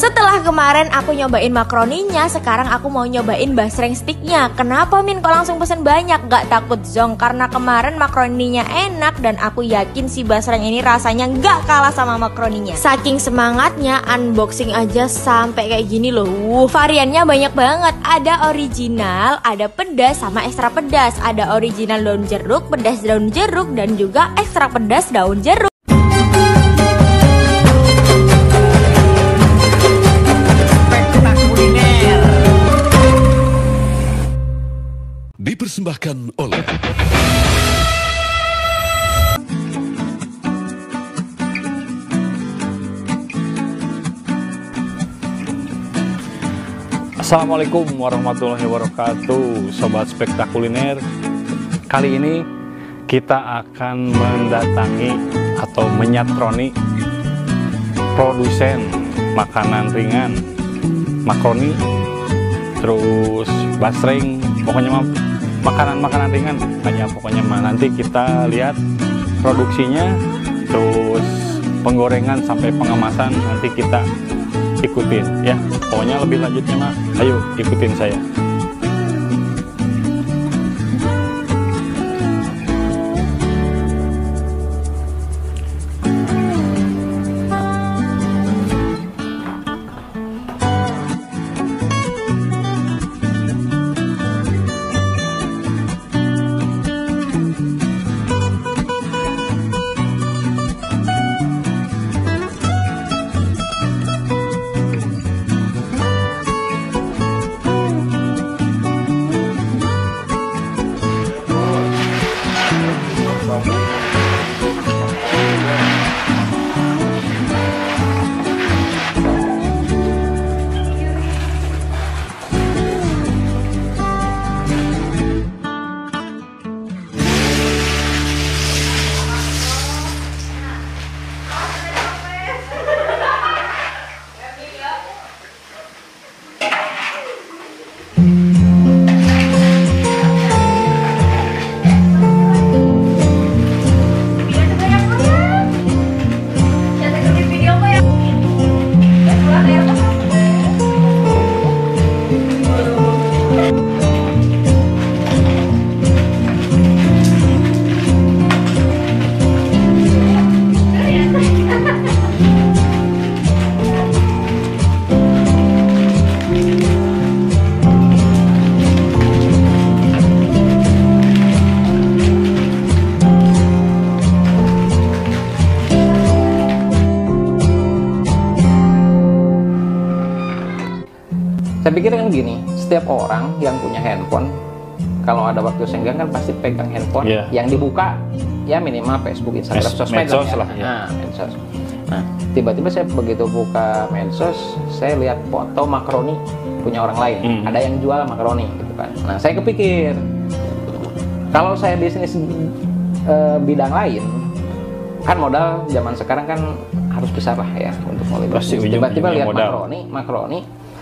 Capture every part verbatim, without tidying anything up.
Setelah kemarin aku nyobain makaroninya, sekarang aku mau nyobain basreng sticknya. Kenapa Min kok langsung pesen banyak? Gak takut zong, karena kemarin makaroninya enak dan aku yakin si basreng ini rasanya gak kalah sama makaroninya. Saking semangatnya unboxing aja sampai kayak gini loh. Wuh, variannya banyak banget. Ada original, ada pedas sama ekstra pedas. Ada original daun jeruk, pedas daun jeruk, dan juga ekstra pedas daun jeruk. Dipersembahkan oleh Assalamualaikum warahmatullahi wabarakatuh, Sobat Spektakuliner. Kali ini kita akan mendatangi atau menyatroni produsen makanan ringan, makaroni, terus basreng, pokoknya makanan-makanan ringan hanya pokoknya mah. Nanti kita lihat produksinya, terus penggorengan sampai pengemasan nanti kita ikutin ya. Pokoknya lebih lanjutnya mah ayo ikutin saya. Saya pikir kan gini, setiap orang yang punya handphone, kalau ada waktu senggang kan pasti pegang handphone, yeah. Yang dibuka ya minimal Facebook, Instagram, Mes sosmed medsos ya. lah. Ya. Nah, medsos. Nah, tiba-tiba saya begitu buka medsos, saya lihat foto makaroni punya orang lain. Hmm. Ada yang jual makaroni gitu kan. Nah, saya kepikir kalau saya bisnis e, bidang lain, kan modal zaman sekarang kan harus besar lah ya untuk mulai bisnis. Tiba-tiba lihat makaroni, makaroni.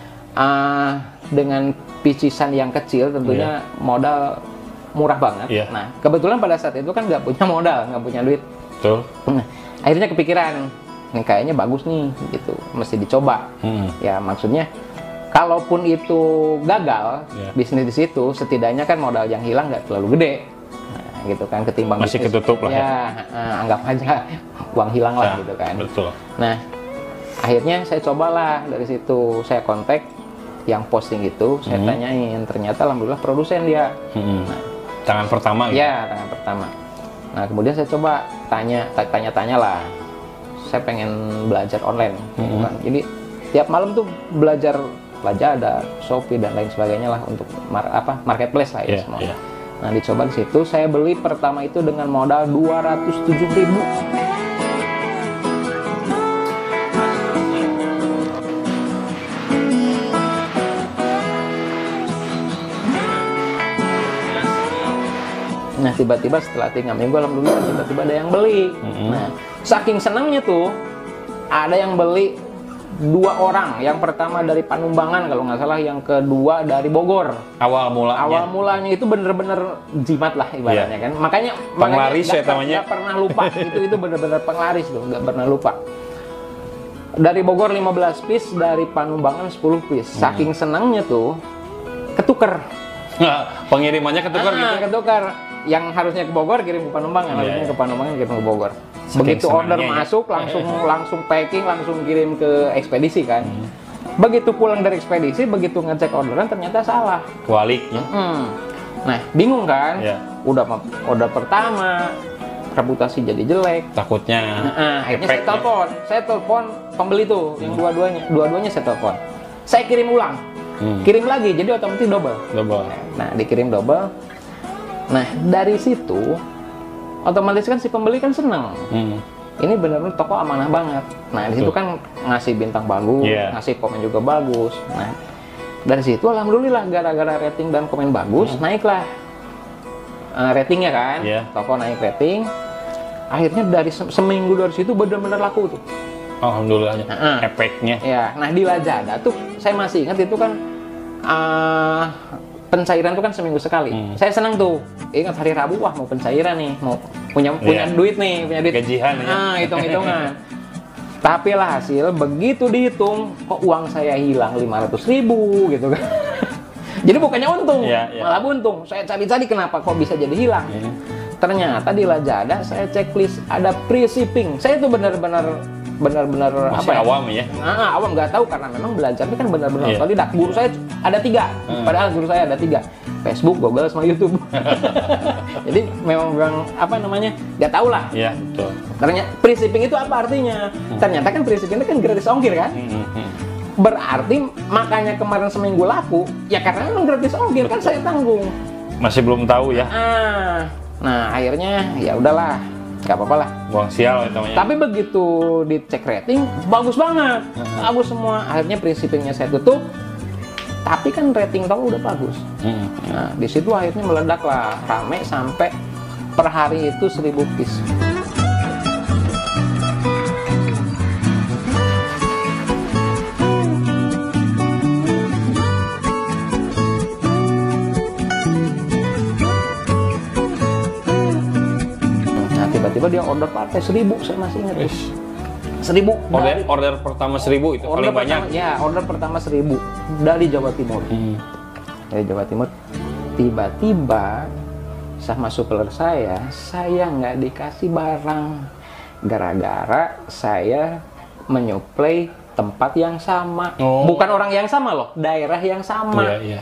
Uh, dengan picisan yang kecil tentunya yeah. Modal murah banget. Yeah. Nah kebetulan pada saat itu kan nggak punya modal, nggak punya duit. Betul. Nah, akhirnya kepikiran, nih kayaknya bagus nih, gitu, mesti dicoba. Hmm. Ya maksudnya, kalaupun itu gagal yeah. Bisnis di situ, setidaknya kan modal yang hilang nggak terlalu gede. Nah, gitu kan, ketimbang masih bisnis, ketutup lah ya. Ya uh, anggap aja uang hilang lah nah, gitu kan. Betul. Nah akhirnya saya cobalah dari situ, saya kontak yang posting itu, saya hmm. tanyain, ternyata alhamdulillah produsen dia. Hmm. Nah, tangan pertama gitu? Ya, tangan pertama. Nah kemudian saya coba tanya, tanya-tanya lah, saya pengen belajar online, hmm. gitu kan. Jadi tiap malam tuh belajar, belajar ada Shopee dan lain sebagainya lah untuk mar apa marketplace lah ya yeah, semua. Yeah. Nah dicoba di situ, saya beli pertama itu dengan modal dua ratus tujuh ribu. Nah tiba-tiba setelah tiga minggu alhamdulillah tiba-tiba ada yang beli. Mm-hmm. Nah saking senangnya tuh ada yang beli dua orang. Yang pertama dari Panumbangan kalau nggak salah, yang kedua dari Bogor. Awal mulanya. Awal mulanya itu bener-bener jimat lah ibaratnya yeah. kan. Makanya penglaris makanya ya namanya. Nggak pernah lupa itu itu bener-bener penglaris loh, nggak pernah lupa. Dari Bogor lima belas piece, dari Panumbangan sepuluh piece. Hmm. Saking senangnya tuh, ketuker. Pengirimannya ketukar Ah, gitu. ketukar. Yang harusnya ke Bogor kirim ke Panumbangan, Iya, harusnya iya. ke Panumbangan kirim ke Bogor. Saking Begitu order senangnya ya. masuk, langsung langsung packing, langsung kirim ke ekspedisi kan. Begitu pulang dari ekspedisi, begitu ngecek orderan ternyata salah. Kualiknya. Hmm. Nah, bingung kan? Iya. Udah order pertama, reputasi jadi jelek. Takutnya. Nah, akhirnya saya efeknya. telepon, saya telepon pembeli tuh, yang dua-duanya, dua-duanya saya telepon. Saya kirim ulang, Hmm. kirim lagi, jadi otomatis double. Double. Nah, dikirim double. Nah, dari situ, otomatis kan si pembeli kan seneng. Hmm. Ini benar-benar toko amanah banget. Nah, di situ Betul. kan ngasih bintang bagus, Iya. ngasih komen juga bagus. Nah, dari situ alhamdulillah gara-gara rating dan komen bagus, naiklah uh, ratingnya kan. Iya. Toko naik rating. Akhirnya dari se- seminggu dari situ benar-benar laku tuh. Alhamdulillahnya. Heeh. Efeknya. Ya, nah di Lazada tuh saya masih ingat itu kan uh, pencairan tuh kan seminggu sekali. Hmm. Saya senang tuh. Ingat hari Rabu wah mau pencairan nih, mau punya punya Iya. duit nih, punya duit. Gajian ya. Ah, hitung-hitungan. Tapi lah hasil begitu dihitung kok uang saya hilang lima ratus ribu gitu kan. Jadi bukannya untung, Iya, iya. malah buntung. Saya cari-cari kenapa kok bisa jadi hilang. Iya. Ternyata di Lazada saya checklist ada free shipping. Saya tuh benar-benar benar-benar Masih apa ya? awam ya. Nah, awam nggak tahu karena memang belajarnya kan benar-benar Iya. otodidak. Guru saya ada tiga, Hmm. padahal guru saya ada tiga, Facebook, Google, sama YouTube. Jadi memang, memang apa namanya nggak tahu lah. Iya, betul. Ternyata free shipping itu apa artinya? Ternyata kan free shipping itu kan gratis ongkir kan? Hmm, hmm, hmm. Berarti makanya kemarin seminggu laku ya karena memang gratis ongkir kan saya tanggung. Masih belum tahu ya. Ah, nah akhirnya ya udahlah, nggak apa-apa lah. Buang sial itu namanya. Tapi begitu dicek rating, bagus banget, bagus semua. Akhirnya prinsipnya saya tutup. Tapi kan rating toko udah bagus. Hmm. Nah, di situ akhirnya meledak lah, rame sampai per hari itu seribu piece. Nah, tiba-tiba dia order partai seribu, saya masih ingat. Wis. Seribu. Order dari- order pertama seribu itu order paling banyak. pertama, ya order pertama seribu dari Jawa Timur. Hmm. Dari Jawa Timur. Tiba-tiba sama supplier saya, saya nggak dikasih barang gara-gara saya menyuplai tempat yang sama. Oh. Bukan orang yang sama loh, daerah yang sama. Iya, iya.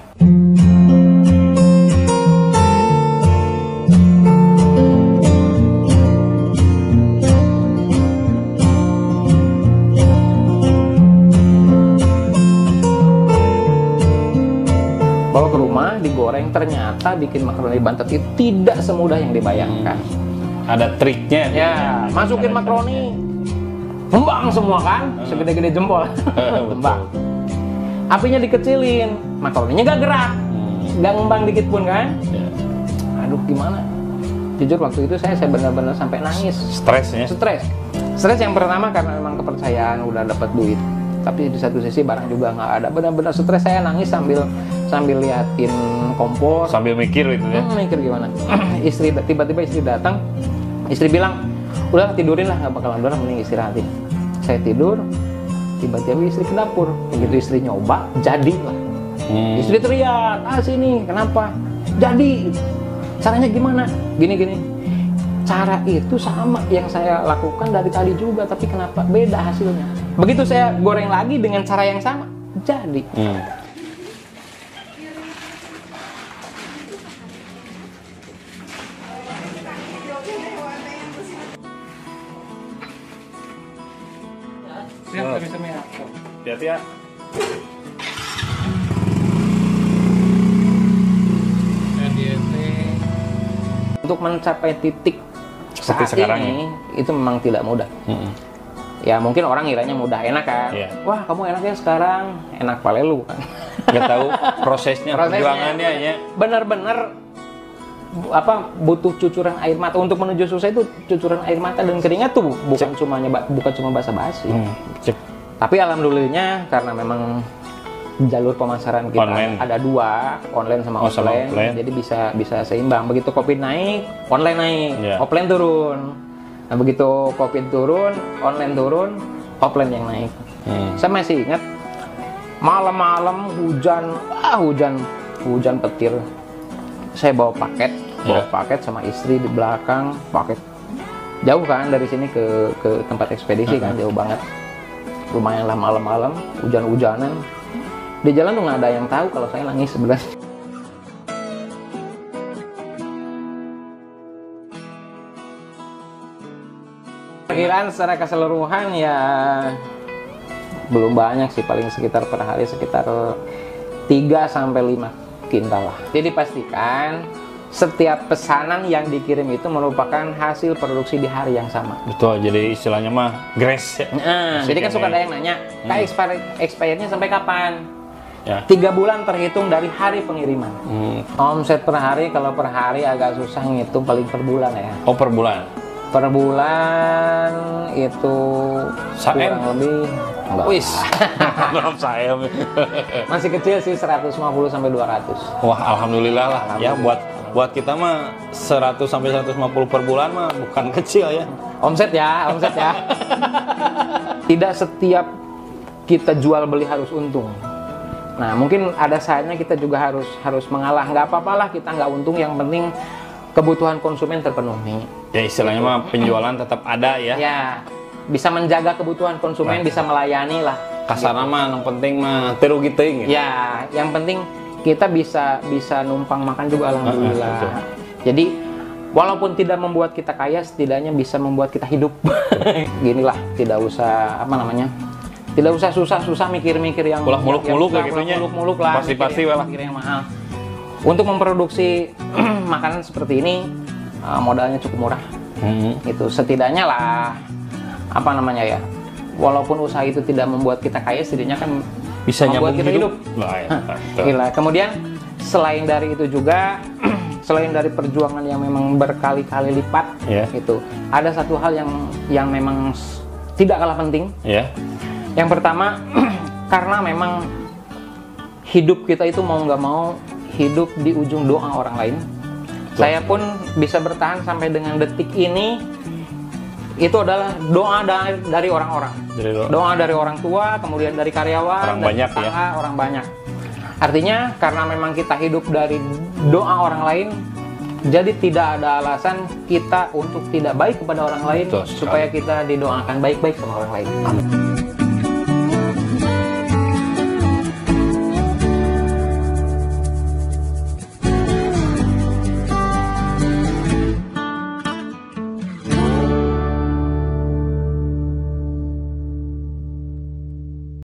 Bawa ke rumah, digoreng, ternyata bikin makaroni Bantet itu tidak semudah yang dibayangkan. Ada triknya. Ya, masukin makaroni, kembang semua kan, segede-gede jempol, kembang. Apinya dikecilin, makaroninya gak gerak, Hmm. gak ngembang dikit pun kan. Ya. Aduh gimana? Jujur waktu itu saya saya benar-benar sampai nangis, Stresnya. stres. Stres yang pertama karena memang kepercayaan udah dapat duit, tapi di satu sisi barang juga nggak ada. Benar-benar stres, saya nangis sambil sambil liatin kompor. Sambil mikir itu ya. Hmm, mikir gimana? Istri tiba-tiba istri datang, istri bilang, udah tidurin lah, nggak bakalan benar, mending istirahatin. Saya tidur, tiba-tiba istri ke dapur. Begitu istri nyoba, jadi lah. Hmm. Istri teriak, ah sini, kenapa? Jadi, caranya gimana? Gini-gini. Cara itu sama yang saya lakukan dari tadi juga, tapi kenapa beda hasilnya? Begitu saya goreng lagi dengan cara yang sama, jadi. Hmm. Hati-hati ya. Untuk mencapai titik Seperti saat sekarang ini, itu memang tidak mudah. Hmm. Ya mungkin orang ngiranya mudah, enak kan? Iya. Wah kamu enaknya sekarang, enak palelu kan? Nggak tahu prosesnya, perjuangannya ya. Benar-benar bu- apa butuh cucuran air mata untuk menuju sukses itu, cucuran air mata dan keringat tuh bukan cuma nyeba, bukan cuma basa-basi. Hmm. Cek. Tapi alhamdulillahnya karena memang jalur pemasaran kita Online. ada dua, online sama Oh, sama offline, offline. jadi bisa bisa seimbang. Begitu Covid naik, online naik, Iya. offline turun. Nah begitu Covid turun, online turun, offline yang naik. Hmm. Saya masih ingat malam-malam hujan, ah hujan, hujan petir. Saya bawa paket, bawa Yeah. paket sama istri di belakang, paket jauh kan dari sini ke ke tempat ekspedisi kan, jauh banget. Lumayan lah malam-malam, hujan-hujanan. Di jalan tuh nggak ada yang tahu kalau saya nangis sebenarnya. Perkiraan secara keseluruhan ya belum banyak sih, paling sekitar per hari sekitar tiga sampai lima kintal lah. Jadi pastikan setiap pesanan yang dikirim itu merupakan hasil produksi di hari yang sama. Betul, jadi istilahnya mah grace ya. Nah, jadi kan suka ada yang nanya, Kak, expire expire-nya sampai kapan? Ya. Tiga bulan terhitung dari hari pengiriman. Hmm. Omset per hari, kalau per hari agak susah ngitung, paling per bulan ya. Oh, per bulan. Per bulan itu Saem? kurang lebih enggak. Wis. Belum saya. Masih kecil sih, seratus lima puluh sampai dua ratus. Wah, alhamdulillah lah. Ya buat buat kita mah seratus sampai seratus lima puluh per bulan mah bukan kecil ya. Omset ya, omset ya. Tidak setiap kita jual beli harus untung. Nah, mungkin ada saatnya kita juga harus harus mengalah. Nggak apa-apalah kita nggak untung, yang penting kebutuhan konsumen terpenuhi. Ya istilahnya mah penjualan tetap ada ya. Ya, bisa menjaga kebutuhan konsumen, Nah. bisa melayani lah. Kasarna mah yang penting mah teu rugi teuing gitu. Ya, yang penting kita bisa bisa numpang makan juga, alhamdulillah. betul. Jadi walaupun tidak membuat kita kaya, setidaknya bisa membuat kita hidup. Ginilah, tidak usah apa namanya, tidak usah susah-susah mikir-mikir yang Ulah muluk-muluk yang- kayak gitunya. muluk-muluk lah, Pasti-pasti mikir yang- lah. mikir yang mahal. Untuk memproduksi makanan seperti ini uh, modalnya cukup murah. Hmm. Itu setidaknya lah apa namanya ya, walaupun usaha itu tidak membuat kita kaya, setidaknya kan Bisa membuat nyambung kita hidup. Nah, ya, betul. Gila. Kemudian selain dari itu juga selain dari perjuangan yang memang berkali-kali lipat, Ya. itu ada satu hal yang yang memang s- tidak kalah penting. Ya. Yang pertama, karena memang hidup kita itu mau nggak mau hidup di ujung doa orang lain. Saya pun bisa bertahan sampai dengan detik ini, itu adalah doa dari, dari orang-orang. Dari doa. Doa dari orang tua, kemudian dari karyawan, Orang dari banyak, tetangga, orang banyak. Artinya karena memang kita hidup dari doa orang lain, jadi tidak ada alasan kita untuk tidak baik kepada orang lain, Betul sekali. supaya kita didoakan baik-baik sama orang lain.